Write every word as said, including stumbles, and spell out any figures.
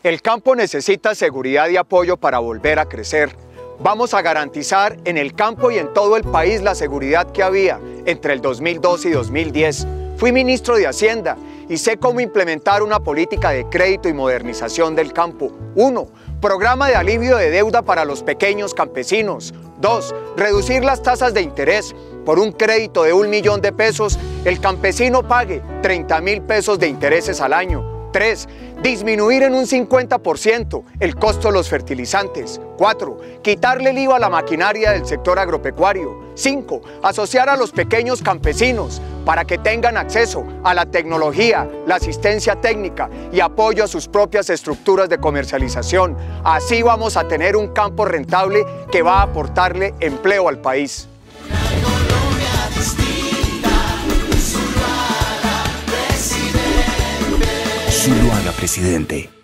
El campo necesita seguridad y apoyo para volver a crecer. Vamos a garantizar en el campo y en todo el país la seguridad que había entre el dos mil dos y dos mil diez. Fui ministro de Hacienda y sé cómo implementar una política de crédito y modernización del campo. uno. Programa de alivio de deuda para los pequeños campesinos. dos. Reducir las tasas de interés. Por un crédito de un millón de pesos, el campesino pague treinta mil pesos de intereses al año. tres. Disminuir en un cincuenta por ciento el costo de los fertilizantes. cuatro. Quitarle el I V A a la maquinaria del sector agropecuario. cinco. Asociar a los pequeños campesinos para que tengan acceso a la tecnología, la asistencia técnica y apoyo a sus propias estructuras de comercialización. Así vamos a tener un campo rentable que va a aportarle empleo al país. Zuluaga, presidente.